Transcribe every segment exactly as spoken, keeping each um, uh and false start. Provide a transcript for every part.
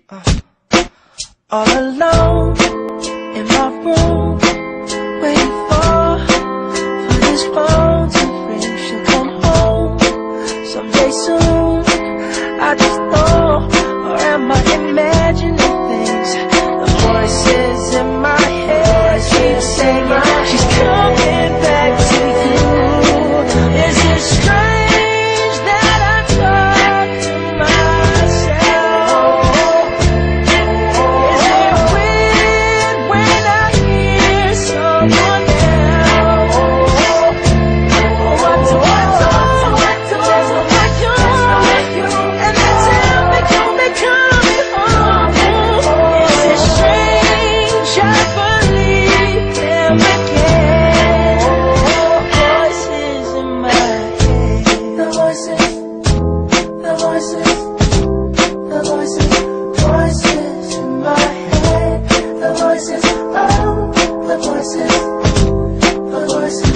Uh, all alone in my room, waiting for for this phone to ring. She'll come home someday soon. I just know, or am I imagining things? The voices in my head keep saying she's coming back to you. Is it strange that I talk to myself? Is it weird when I hear someone else? What do I talk to? What do I talk to? And they tell me, come they coming home. Is it strange? I believe them again. Voices in my head. The voices, the voices, the voices, voices in my head. The voices, oh, the voices, the voices.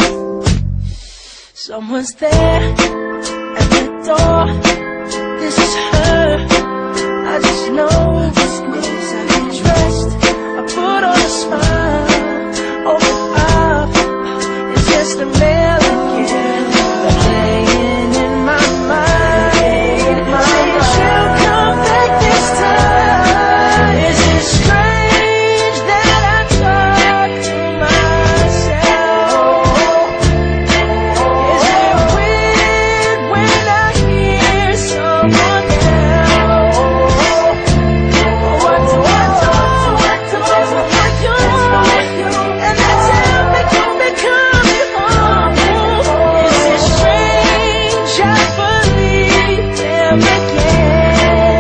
Someone's there at the door. This is her. I just know this means I get dressed. I put on a smile. Open up. It's just a melody playing in my mind. Saying she'll come back this time. Is it strange that I talk to myself? Is it weird when I hear someone else? What do I talk to? What do I talk to? And they tell me, come they coming home. Is it strange? I believe them again.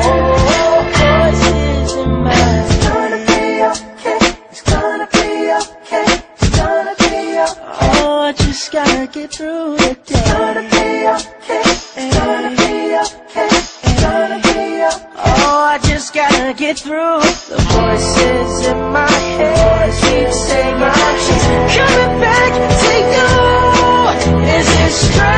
Voices in my head. It's gonna be okay. It's gonna be okay. It's gonna be okay. Oh, I just gotta get through the day. It's gonna be okay. It's gonna be okay. It's gonna be okay. Oh, I just gotta get through. The voices in my head keep saying she's coming back to you. Is it strange?